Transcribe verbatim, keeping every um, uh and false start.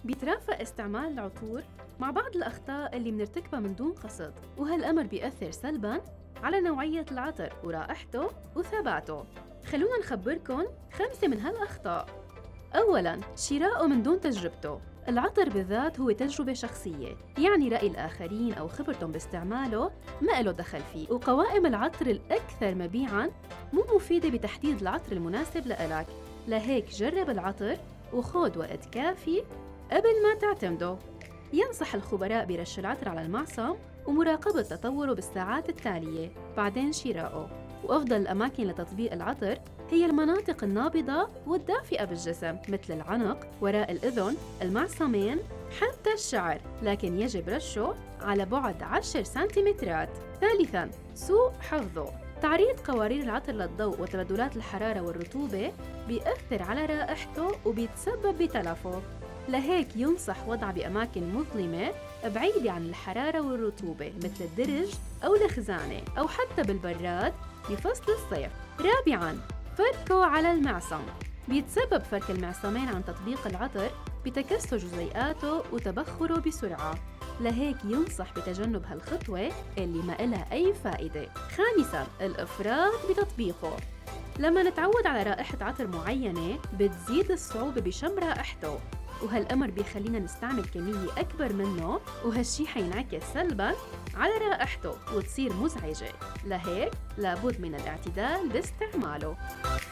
بيترافق استعمال العطور مع بعض الأخطاء اللي منرتكبها من دون قصد، وهالأمر بيأثر سلباً على نوعية العطر ورائحته وثباته. خلونا نخبركن خمسة من هالأخطاء. أولاً، شراؤه من دون تجربته. العطر بالذات هو تجربة شخصية، يعني رأي الآخرين أو خبرتهم باستعماله ما له دخل فيه، وقوائم العطر الأكثر مبيعاً مو مفيدة بتحديد العطر المناسب لإلك. لهيك جرب العطر وخود وقت كافي قبل ما تعتمده. ينصح الخبراء برش العطر على المعصم ومراقبة تطوره بالساعات التالية بعدين شراؤه. وأفضل الأماكن لتطبيق العطر هي المناطق النابضة والدافئة بالجسم، مثل العنق، وراء الأذن، المعصمين، حتى الشعر، لكن يجب رشه على بعد عشر سنتيمترات. ثالثاً، سوء حفظه. تعريض قوارير العطر للضوء وتبادلات الحرارة والرطوبة بيأثر على رائحته وبيتسبب بتلفه. لهيك ينصح وضعه بأماكن مظلمة بعيدة عن الحرارة والرطوبة، مثل الدرج أو الخزانة، أو حتى بالبراد بفصل الصيف. رابعاً، فركه على المعصم. بيتسبب فرك المعصمين عن تطبيق العطر بتكسر جزيئاته وتبخره بسرعة، لهيك ينصح بتجنب هالخطوة اللي ما إلها أي فائدة. خامساً، الإفراط بتطبيقه. لما نتعود على رائحة عطر معينة بتزيد الصعوبة بشم رائحته، وهالأمر بيخلينا نستعمل كمية أكبر منه، وهالشي حينعكس سلباً على رائحته وتصير مزعجة. لهيك لابد من الاعتدال باستعماله.